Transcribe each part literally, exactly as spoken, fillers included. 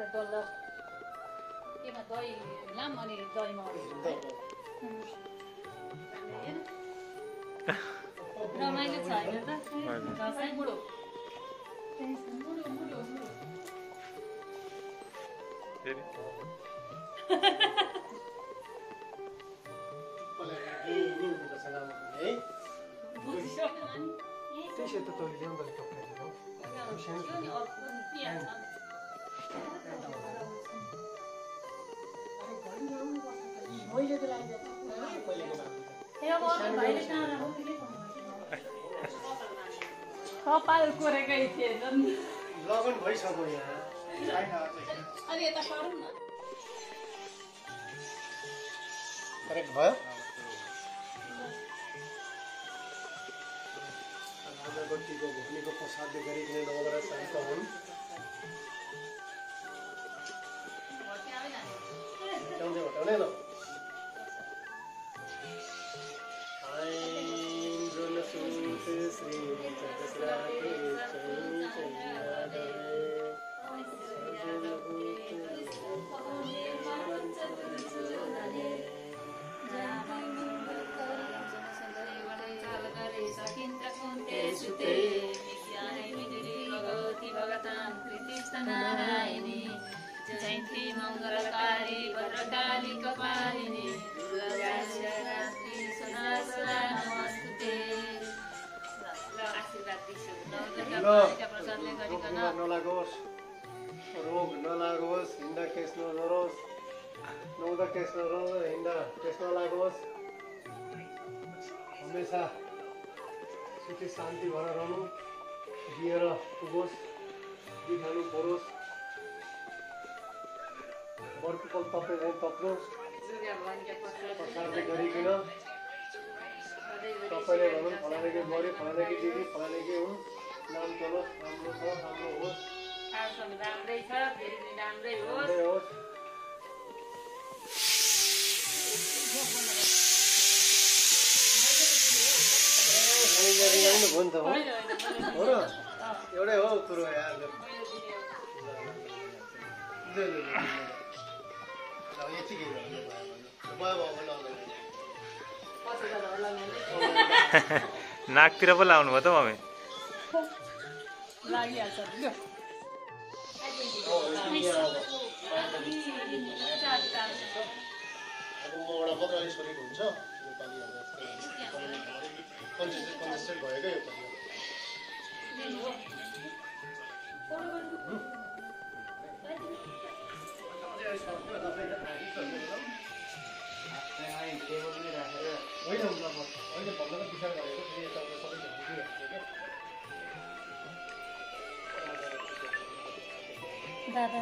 डल्लो केमा दही लाम अनि दहीमा रमाइलो छ होइन त दसैँ बुढो बुढो बुढो फेरि त्यसै त तैँले ल्याउँ भने टक्राइदिनु कपाल कोरेकै थिए लगन भइसक्यो यहाँ अनि यता पारौँ न करेक्ट भयो अगरबत्तीको घुम्नेको प्रसादले गरिकन नवरा शान्त हुन् हटाउँदै हटाउने ल श्री नारायणी जयन्ती मंगलकारी भद्रकाली कपालिनी नलागोस् रोग नलागोस् हिँड्दा केस नझरोस् नुहाउँदा केस नझरोस् हिँड्दा केस नलागोस् हमेसा सुखी शान्ति भएर रहनु दिएर पुगोस् दिखानु परोस् बर्को पल तपाईँ झैँ तप्नुहोस् प्रसादले गरिकन तपाईँले भनौँ फलानेकी मऱ्यो फलानेकी दिदी फलानेकी हुन् नाम चलोस् राम्रो छ राम्रो होस् राम्रै छ फेरि राम्रै होस् होस् हो नि त हो र एउटै हो कुरो यार यतिकै नाकतिर पो लाउनु भयो त मम्मी लागिहाल्छ छोरीको हुन्छ कन्जेस्टेड भएकै यो होइन होइन भन्दा त विचार गरेको फेरि तपाईँ सबै दादा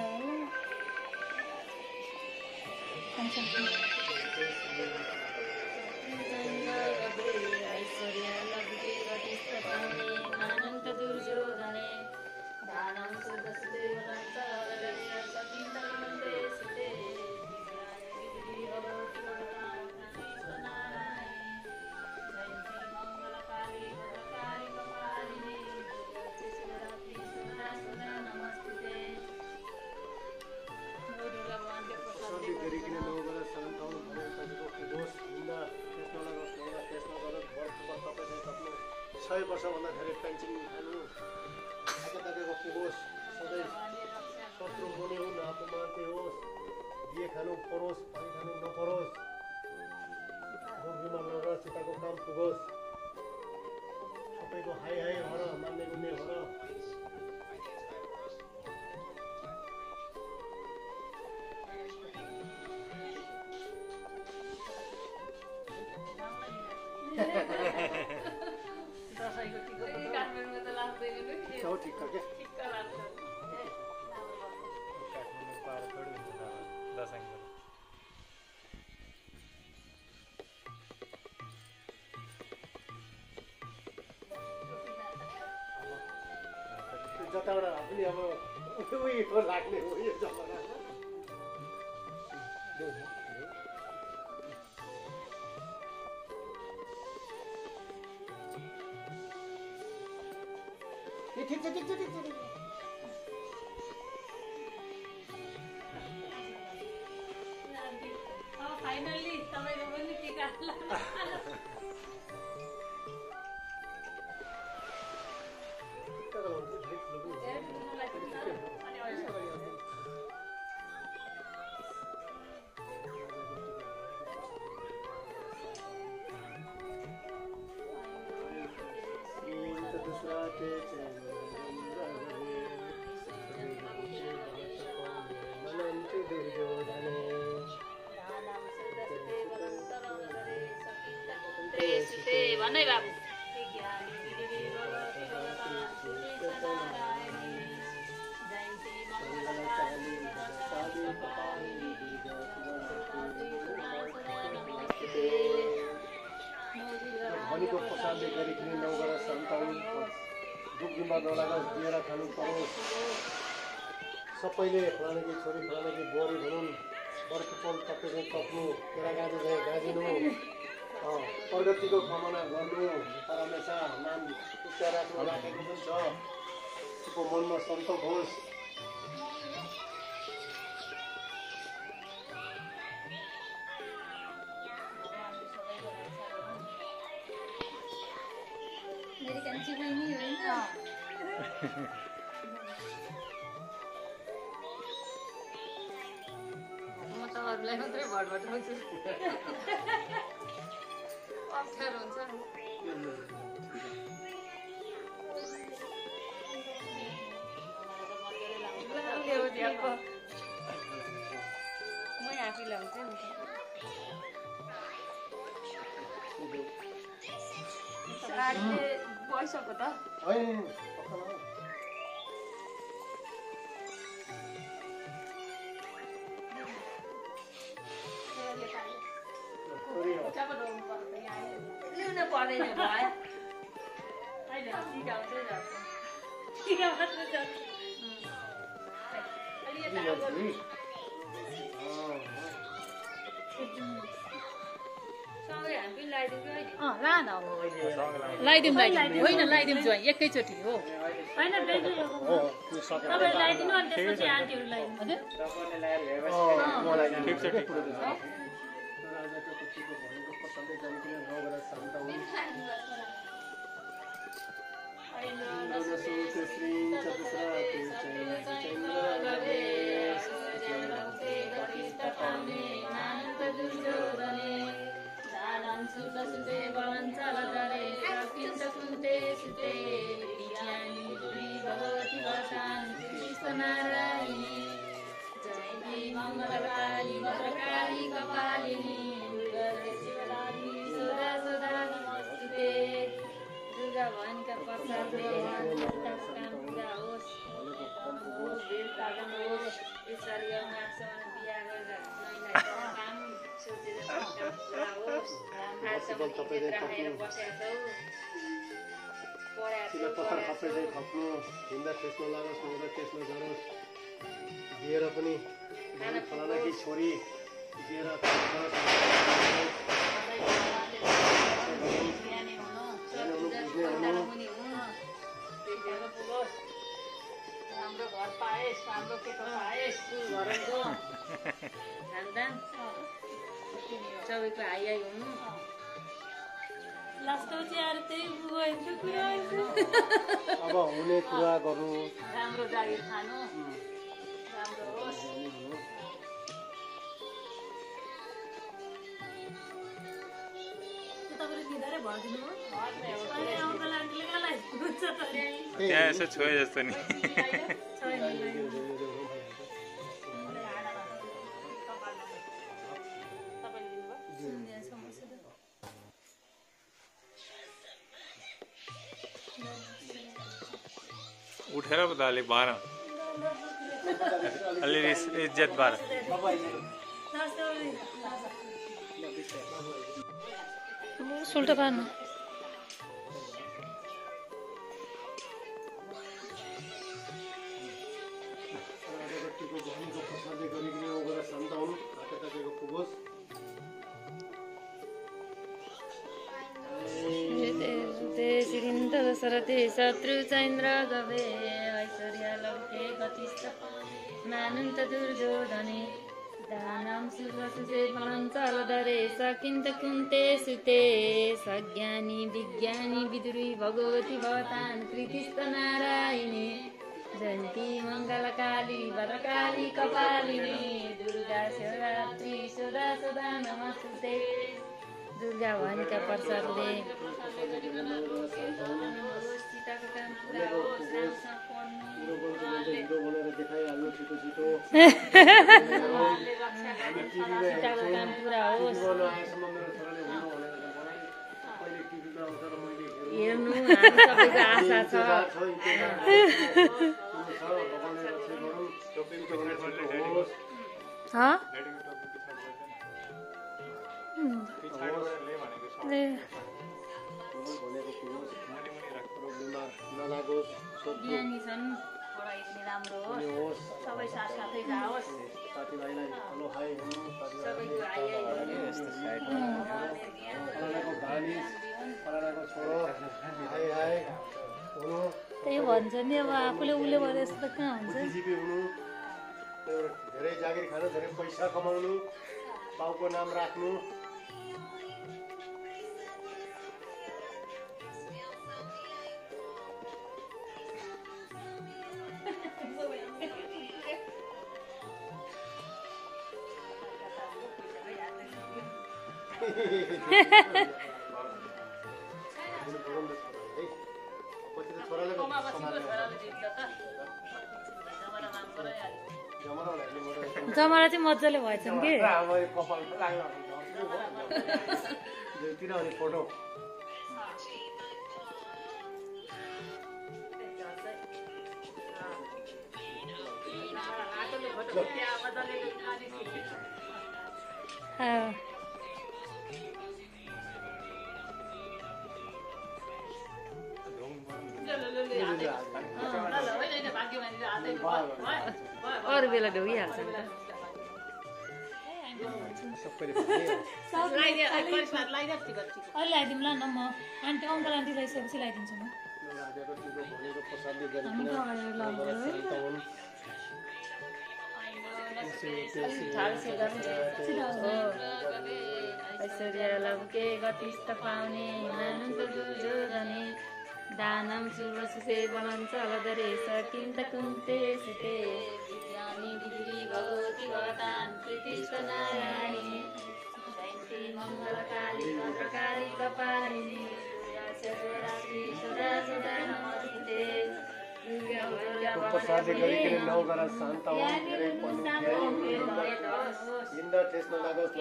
अनन्त दुर्योधने दानं सय वर्षभन्दा धेरै पेन्सन खानु आएका पुगोस् सधैँ शत्रु मुनि हुन् अपमान्ते होस् दिए खानु परोस् पानी खानु नपरोस् रोग बिमार नगर चिताको काम पुगोस् सबैको हाई हाई हो र मान्ने गुन्ने हो र हो ठिक छ क्या जताबाट पनि अब उयो लाग्ने हो यो जमाना ठिक छ ठिक छ ठिक छ फाइनली तपाईको पनि टीका भन्नै बाबु भनीको प्रसादले गरिकन नौगरा सन्ताउन दुखमा नलागोस् दिएर खानु परोस् सबैले फलानेकी छोरी फलानेकी बोरी भनौँ बर्को पल तपाईँ कप्नु तेरा गाजी चाहिँ गाजिनु प्रगतिको कामना गर्नु परमेशा नाम उच्च राख्न राखेको पनि छ उसको मनमा सन्तोष होस् मेरी कंची बहिनी होइन म त अरूलाई मात्रै भटभट रोज्छु अप्ठ्यारो हुन्छ म आफै लाउँछु साडीले भइसक्यो त ल्याउन पर्दैन भयो होइन सिकाउँदै जान्छ सिका मात्र जान्छ सँगै हामी लगाइदिउँ ला न लगाइदिउँ लगाइदिउँ होइन लगाइदिउँ जो एकैचोटि हो होइन तपाईँ लगाइदिनु अनि त्यसपछि आन्टीहरू लगाइदिनु नारायणी जय मङ्गलकाली भद्रकाली कपालिनी सदा सदा नमस्ते दुर्गा भवानीका प्रसादले काम पुरा होस् भेट पालन होस् यसरी उहाँहरूसँग बिहा गरेर काम सोचेर पुरा होस् राखेर बसेका छौ पत्थर खप्दै खप्नु हिँड्दा त्यसमा लागोस् नहुँदा त्यसमा गरोस् दिएर पनि फलानाकी छोरी दिएर राम्रो घर पाएस् राम्रो केटो पाएस् घरको खानदान सबैको हाई हाई हुनु लास्टमा चाहिँ अरू त्यही भएको कुरा अब हुने कुरा गर्नु राम्रो जागिर खानु राम्रो होस् तपाईँले दिँदै भरिदिनु हो त्यहाँ यसो छोए जस्तो नि उठेर पो त अलिक भएर अलि इज्जत भएर सुल्टो पार्नु सरते शत्रु चैन्द्र गवे ऐश्वर्य लौके गतिस्थ मानुन्त दुर्योधने दानं सुरसुते फलं चलधरे सकिन्त कुन्ते सुते सज्ञानी विज्ञानी विदुरी भगवती भवतान् कृतिस्त नारायणी जयन्ती मङ्गलकाली भद्रकाली कपालिनी दुर्गा शिवरात्रि सदा सदा नमस्ते दुर्गा भवानीका प्रसादले सीताको काम पुरा होस् राम्रोसँग पढ्नु सीताको काम पुरा होस् हेर्नु हामी सबैको आशा छ ज्ञानी छन् पढाइ पनि राम्रो होस् सबै साथसाथै जाओस् साथीभाइलाई हेलो हाई सबैको हाई हाई हाई हुनु त्यही भन्छ नि अब आफूले उसले भने जस्तो त कहाँ हुन्छ बुद्धिजीवी हुनु धेरै जागिर खानु धेरै पैसा कमाउनु बाउको नाम राख्नु जमरा चाहिँ मजाले भएछन् कि फोटो अरू बेला ढोगिहाल्छ अहिले लगाइदिउँ ल न म आन्टी अङ्कल आन्टी लगाइसकेपछि लगाइदिन्छु म ऐश्वर्य लौके गतिस्त पाउने दानं सुरसुते फलं चलधरे सकिन्त कुन्ते सुते ज्ञानी विदुरी भगवती भवतान् कृतिस्त नारायणी जयन्ती मङ्गलकाली भद्रकाली कपालिनी दुर्गा शिवरात्रि सदा सदा नमस्ते प्रसादले गरिकन नौ गरा शान्त होस् धेरै पढ्नु हिँड्न ठेस नलागोस्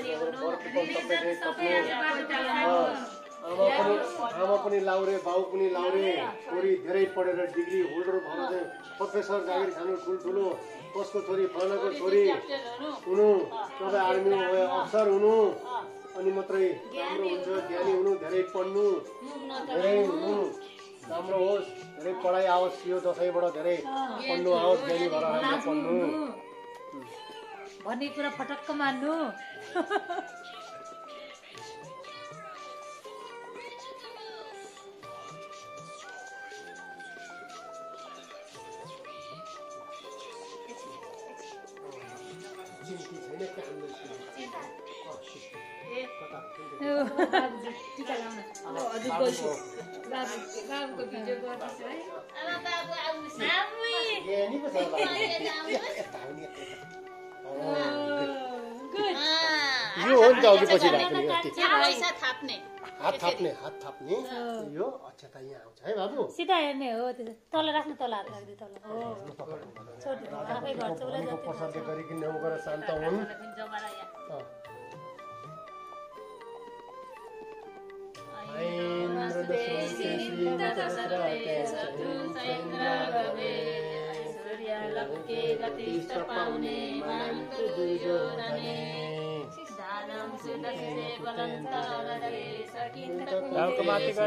आमा पनि आमा पनि लाउरे बाउ पनि लाउरे छोरी धेरै पढेर डिग्री होल्डर भएर चाहिँ प्रोफेसर जागिर खानु ठुल्ठुलो कसको छोरी फलानाको छोरी हुनु तपाईँ आर्मी अफसर हुनु अनि मात्रै राम्रो हुन्छ ज्ञानी हुनु धेरै पढ्नु धेरै हुनु राम्रो होस् धेरै पढाइ आओस् यो दसैँबाट धेरै पढ्नु आओस् ज्ञानी भएर राम्रो पढ्नु भन्ने कुरा फटक्क मान्नु बाबुको भिडियो गर्दैछु है बाबु आउनुहोस् यो हो नि त अघि पछि राख्ने हात थाप्ने हात थाप्ने यो अक्षता यहाँ आउँछ है बाबु सिधा हेर्ने हो त्यो तल राख्नु तल हात राख्दै तल हो छोड्नु आफै गर्छ उसलाई जति प्रसादले गरिकन नौ गरेर शान्त हुन् टाउको माथि गर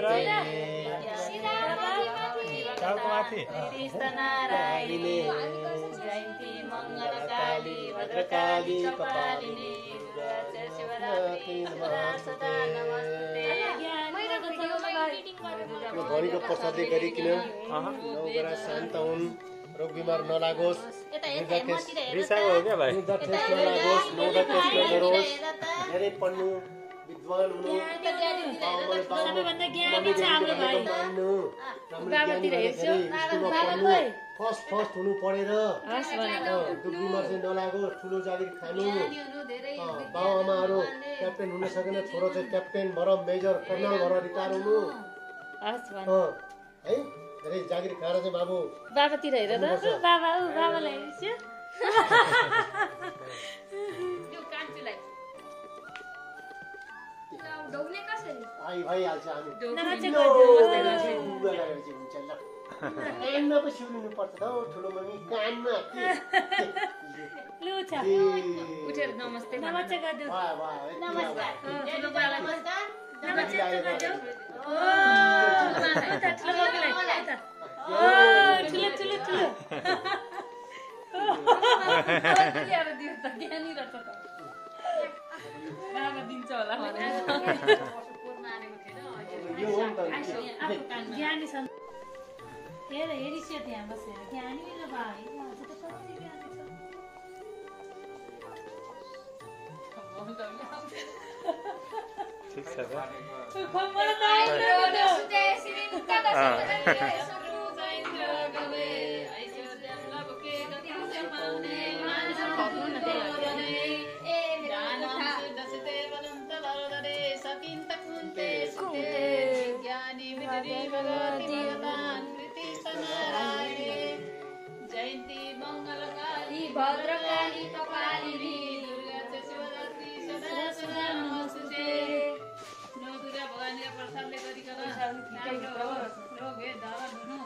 टाउको माथि नारायणी जयन्ती मङ्गलकाली भद्रकाली कपालिनी शिवरात्रि सदा नमस्ते यो भनीको प्रसादले गरिकन नौगरा शान्त हुन्, रोग बिमार नलागोस्, रिसाको हो क्या भाइ? वृद्ध ठेस नलागोस्, नौदा टेस्ट नगरोस्, धेरै पढ्नु, विद्वान हुनु, फर्स्ट फर्स्ट हुनु पढेर दुख बिमार चाहिँ नलागोस्, ठुलो जागिर खानु, बाउ आमाहरू क्याप्टेन हुन सकेन, छोरो चाहिँ क्याप्टेन भएर मेजर कर्नल भएर रिटायर हुनु है, धेरै जागिर खाएर चाहिँ बाबु बाबातिर हेर त बाबा ऊ बाबालाई हेर्छु आई भइहाल्छ हामी कानमा पो सिउरिनु पर्छ त हौ ठुलो मम्मी, कानमा उठेर नमस्ते नमस्ते गरिदेऊ नमस्कार ठुलो बाबालाई नमस्ते गरिदेऊ ठुलो ठुलो ठुलो बाबा दिन्छ होला ज्ञानी छन् हेर हेरिस्यो त्यहाँ बसेर ज्ञानी मेरो भाइ ठिक छ त जयन्ती मङ्गलकाली भद्रकाली कपालिनी दुर्गा शिवरात्रि सदा सदा नमस्ते। नौ दुर्गा भवानीको प्रसादले गरिकन रोग हे धरा हुनु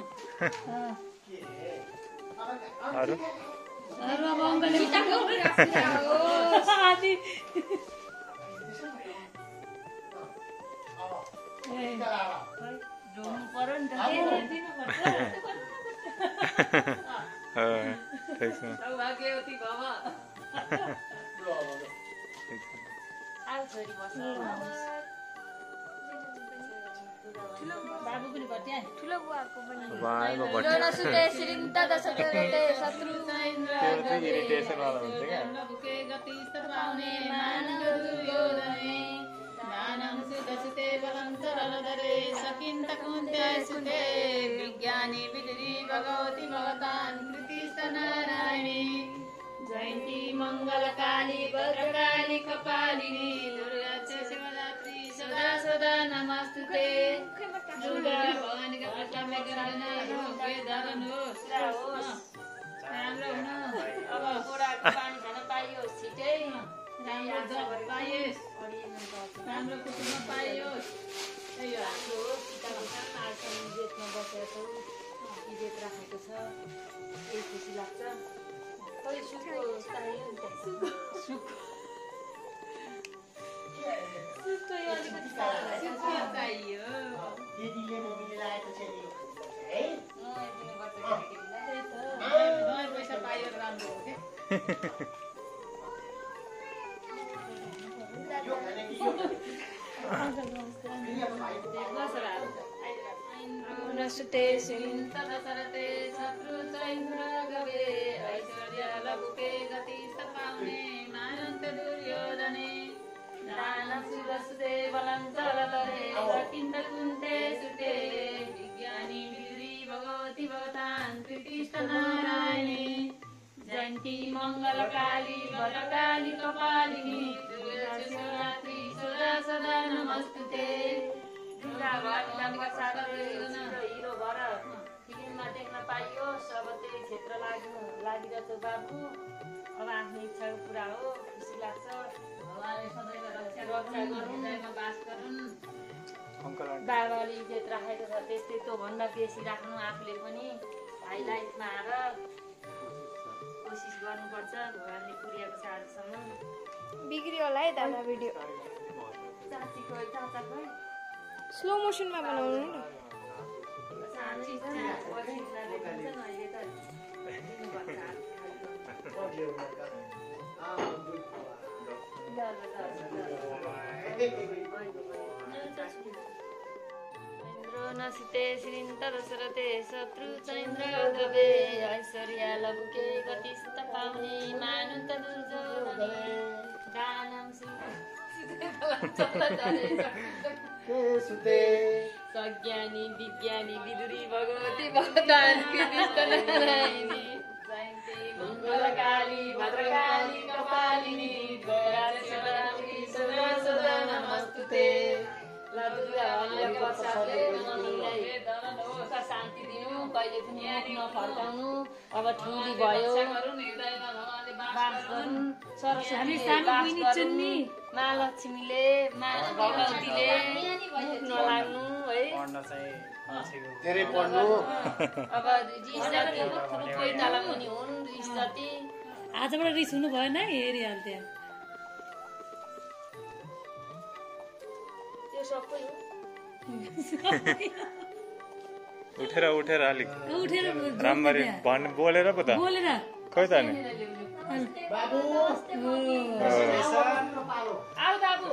अरु सर्व मङ्गल आदि जोड्नु पर्यो नि त दिनुपर्छ सौभाग्यवती भव बाबु पनि भट्या ठुलो बुवाको पनि नसुते श्रीन्ता दशकते शत्रु इरिटेसन वाला हुन्छ क्या नभुके गति पाउने मानव दुर्योधने दानं सुदसते बलं सरलधरे सकिन्त कुन्ते सुते विज्ञानी विदुरी भगवती भगवान् कृतिस्त नारायणी जयन्ती मङ्गलकाली भद्रकाली कपालिनी दुर्गा शिवरात्रि सदा सदा नमस्तुते। दुर्गा भवानीका प्रसादले गरिकन रोगले धरन होस् राम्रो हुनु अब बोराको पानी खान पाइयोस् छिटै राम्रो जब पाइयोस् राम्रो कुटुम्ब पाइयोस् त्यही हो हाम्रो जेठमा बसेको छौँ जेठ राखेको छ त्यही खुसी लाग्छ खोइ सुखको चाहियो नि त सुख सुख अलिकति सुख चाहियो दिदीले मम्मीले लगाएको छ नि है नयाँ पैसा पायो राम्रो हो क्या नसुते श्रीन्त दशरथे शत्रु चैन्द्र गवे ऐश्वर्य लघुके गति पाउने मानन्त दुर्योधने दानं सुदसुते बलं चलधरे सकिन्त कुन्ते सुते विज्ञानी विदुरी भगवती भगवान् कृतिस्त नारायणी जयन्ती मङ्गलकाली भद्रकाली कपालिनी दुर्गा शिवरात्रि सदा सदा नमस्तुते। दुर्गा भवानीका प्रसादले हिरो भएर फिल्ममा देख्न पाइयोस् अब त्यही क्षेत्र लाग्नु लागिरहेको बाबु अब आफ्नो इच्छाको पुरा हो खुसी लाग्छ भगवानले सदैव रक्षा रक्षा गरून् बास गरून् बाबाले इज्जत राखेको छ त्यस्तै त्योभन्दा बेसी राख्नु आफूले पनि हाई लाइफमा आएर कोसिस गर्नुपर्छ भगवानले पुर्याएको छ आजसम्म बिग्रियो होला है दादा भिडियो चाचीको चाचाको स्लो मोसनमा बनाउनु नि साँच्ची अहिले त नसिते श्रीन्त दशरथे शत्रु चैन्द्र गवे ऐश्वर्य लबुके गति सुत पाउने मानुन्त दुर्योधने दानम सुते सज्ञानी विज्ञानी विदुरी भगवती भगवान कृष्ण नारायणी मङ्गलकाली भद्रकाली कपालिनी गयासुरामि सदा सदा नमस्तुते शान्ति दिनु कहिले पनि नफर्काउनु अब ठुली भयो सरस्वती महालक्ष्मीले भगवतीले मुख नलाग्नु है धेरै पढ्नु अब रिसती कोही तल पनि हुन् रिसती आजबाट रिस हुनु भएन हेरिहाल्थे त्यो सबै हो उठेर उठेर अलिक उठेर राम्ररी भन् बोलेर पो त बोलेर खोइ त नि बाबु आऊ बाबु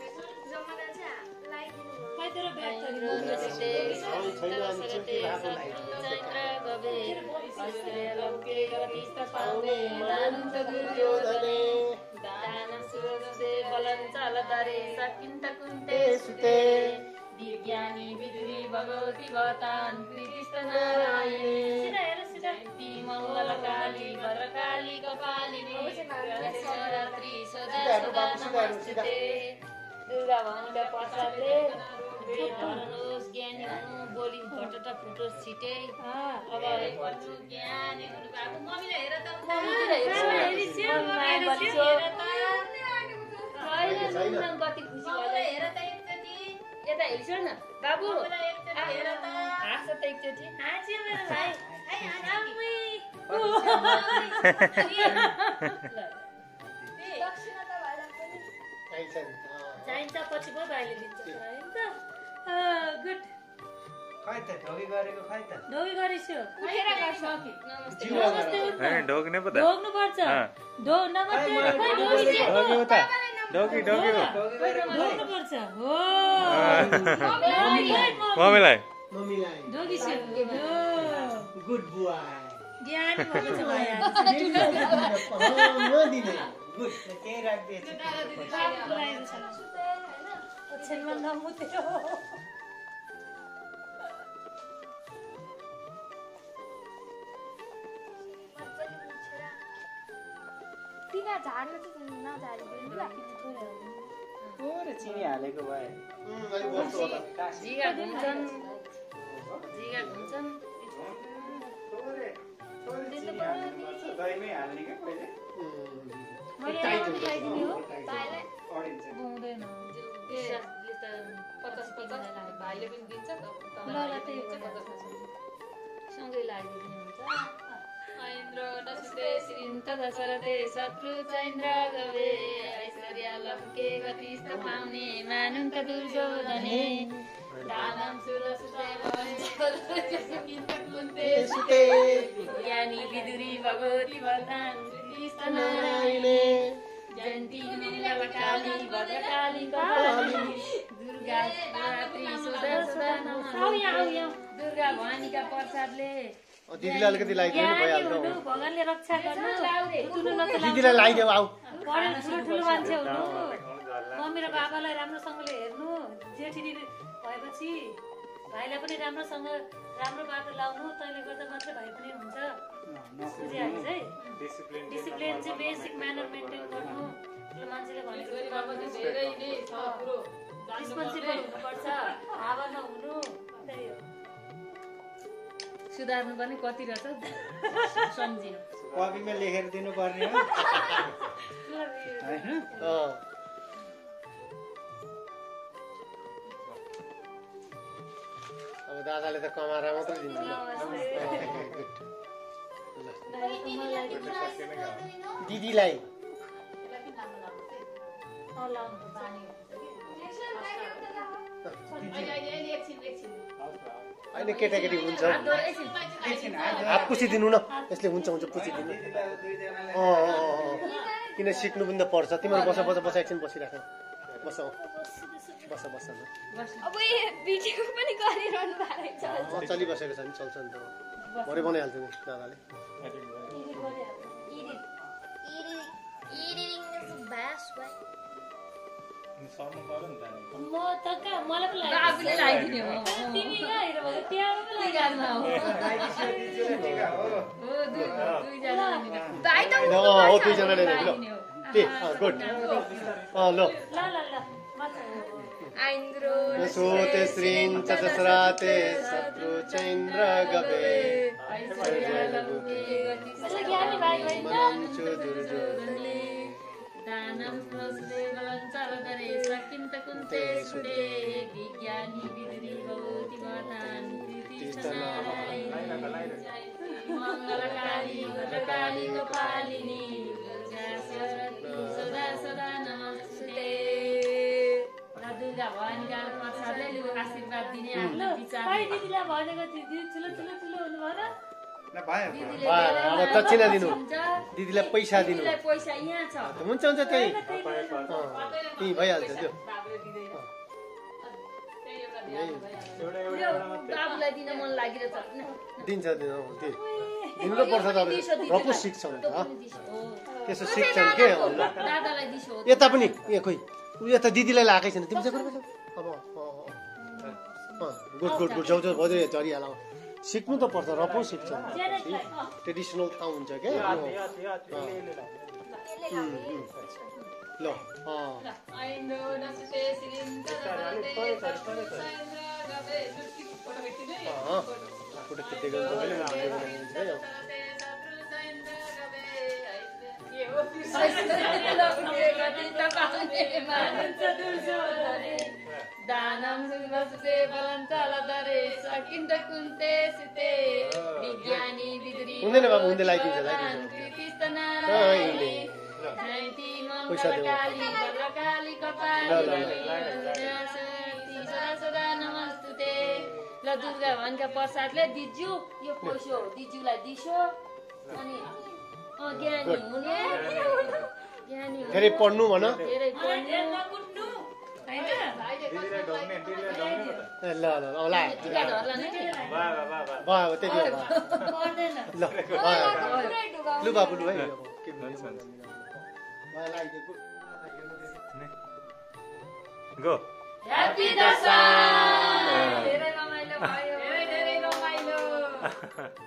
विज्ञानी विदुरी भगवती भगवान कृष्ण नारायणी मङ्गलकाली भद्रकाली कपालिनी शिवरात्रि सदा सदा नमस्ते दुर्गा भवानीका प्रसादले धनुहोस् ज्ञानी हुनु बोली भटट फुटोस् छिटै अब ज्ञानी हुनु भएको मम्मीले हेर त कति खुसी भयो हेर त एकचोटि यता हेर्छौ न बाबु हेर त हाँस त एकचोटि हाँस्यो मेरो भाइ चाहिन्छ पछि पो भाइले दिन्छ गुड खै त ढोगी गरेको खै त ढोगी गरिसु ढोग्ने पो त ढोग्नु पर्छ ढो नमस्ते खै ढोगी ढोगी हो त ढोगी ढोगी हो ढोग्नु पर्छ हो मम्मीलाई मम्मीलाई ढोगी सु गुड बुआ ज्ञान भएको छ भाइ नदिने गुड केही राखिदिएछ ओछेनमा नमुत्यो तिना झार्नु चाहिँ नझारिदिनु ल थोरै चिनी हालेको भए अलिक बस्नु होला जिगा घुम्छन् जिगा घुम्छन् थोरै थोरै चिनी हाल्नुपर्छ दहीमै हाल्ने क्या पहिले मैले आउनु ल्याइदिने हो अडिन्छ हुँदैन पचास पचास भाइले पनि दिन्छ ल ल त्यही सँगै लगाइदिनु हुन्छ ऐन्द्र नसुते श्रीन्त दशरथे शत्रु चैन्द्र गवे ऐश्वर्य लबुके गति पाउने मानुन्त दुर्योधने दानम सुरसुते सुते ज्ञानी विदुरी भगवती वरदान कृष्ण नारायणे जयन्ती मङ्गलकाली भद्रकाली कपालिनी दुर्गा रात्रि सदा सदा नमस्ते दुर्गा भवानीका प्रसादले दिदीलाई अलिकति लगाइदिनु भइहाल्छ भगवानले रक्षा गर्नु दिदीलाई लगाइदेऊ आऊ पढेर ठुलो ठुलो मान्छे हुनु मम्मी र बाबालाई राम्रोसँगले हेर्नु जेठी भएपछि भाइलाई पनि राम्रोसँग राम्रो बाटो लाउनु तैँले गर्दा मात्रै भाइ पनि हुन्छ बुझिहाल्छ है डिसिप्लिन चाहिँ बेसिक म्यानर मेन्टेन गर्नु ठुलो मान्छेले भनेको रिस्पोन्सिबल हुनुपर्छ हावा नहुनु त्यही हो सुधार्नु पनि कति रहेछ सम्झिनु कपीमा लेखेर दिनुपर्ने हो हैन अब दादाले त कमाएर मात्रै दिन्छ दिदीलाई होइन केटाकेटी हुन्छ हात पुछिदिनु न यसले हुन्छ हुन्छ पुछिदिनु अँ अँ किन सिक्नु पनि त पर्छ तिमीहरू बस बस बस एकछिन बसिराख बस बस बस न अब यो भिडियो पनि गरिरहनु भएको रहेछ अँ, चलिबसेको छ नि चल्छ नि त भरे बनाइहाल्छ नि दादाले सर्नु पर्यो नि त म त कहाँ मलाई पनि लाग्यो बाबुले लगाइदिने हो तिमी कहाँ हेर भयो त्यहाँ पनि टिकामा हो टिका हो हो दुई दुईजना भाइ त ल हो दुईजनाले ल ए गुड अँ ल ल ल ल मात्र आइन्द्रो सोते श्रीं चतस्राते शत्रु चैन्द्र गवे ज्ञानी भाइ होइन मनन्चु दुर्योधने दानं स्वस्ते बलञ्चलधरे सकिन्त कुन्ते सुरे विज्ञानी विदुरी भवति वधान् मङ्गलकाली भद्रकाली गोपालिनी दुर्गा सरस्वती सदा सदा नमस्ते दुर्गा भवानीका प्रसादले लु आशीर्वाद दिने आफ्नो विचार भाइ दिदीलाई भनेको दिदी ठुलो ठुलो ठुलो हुनु भएर ल भयो दिदीले भयो, अब दक्षिणा दिनु हुन्छ। दिदीलाई पैसा दिनु दिदीलाई पैसा यहाँ छ हुन्छ हुन्छ त्यही अँ, त्यही भइहाल्छ त्यो एउटा यो बाबुलाई दिन मन लागिरहेछ दिन्छ दिन अँ, त्यही दिनु त पर्छ त रपु सिक्छ नि त त्यसो सिक्छन् के अँ, ल। दादालाई दिसो यता पनि ए खोइ उ यता दिदीलाई लगाएकै छैन तिमी चाहिँ गर्नु अब गुड गुड गुड जाउ जाउ भोजै झरिहाल सिक्नु त पर्छ रपौ सिक्छ ट्रेडिसनल ठाउँ हुन्छ क्या यो। उम्, उम्। ल अँ आइन्दो नसुते सिलिन्द दरते सैन्द्र गवे सुस्की फोटो खिच्दिनु है अँ फोटो खिच्दै गर्नु तपाईँले राम्रो बनाउनुहुन्छ है अब। शत्रु सैन्द्र गवे के हो लगे गति तपाउने मानिन्छ दुर्योधने दानं सुवसुते बलञ्चलधरे सकिन्त कुन्ते सुते विज्ञानी विदुरी हुँदैन बाबु, हुँदैन, लगाइदिन्छ, लगाइदिन्छ। कृतिस्त अँ, नारायणी हिँड्दै। जयन्ती पैसा देऊ। मङ्गलकाली भद्रकाली कपाली ल, ल, ल। सरस्वती सदा सदा नमस्तुते ल दुर्गा भवानीका प्रसादले दिजु यो पैसा हो दिजुलाई दिसो अनि अँ ज्ञानी हुने ज्ञानी हुने धेरै पढ्नु भन धेरै पढ्नु नकुट्नु होइन दिदीलाई ढोग्ने दिदीलाई ढोग्ने पो त ए, ल ल ल औला टिका धर्ला नै वाह वाह वाह वाह भयो अब त्यति हो भयो पर्दैन ल भयो लु बाबु लु है अब के भयो भयो लगाइदिएको गो ह्याप्पी दशैँ धेरै रमाइलो भयो धेरै धेरै रमाइलो